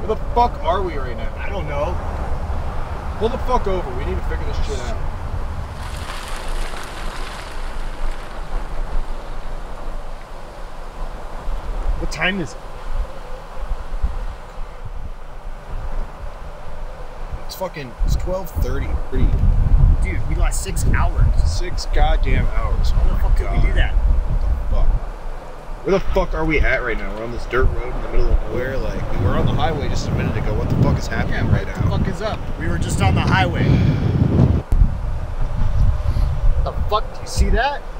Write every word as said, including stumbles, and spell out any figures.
Where the fuck are we right now? I don't know. Pull the fuck over. We need to figure this shit out. What time is it? It's fucking, it's twelve thirty. Pretty. Dude, we lost six hours. Six goddamn hours. How the fuck did we do that? What the fuck? Where the fuck are we at right now? We're on this dirt road in the middle of nowhere. Like, we were on the highway just a minute ago. What the fuck is happening Yeah, right what now? the fuck is up? We were just on the highway. What the fuck? Do you see that?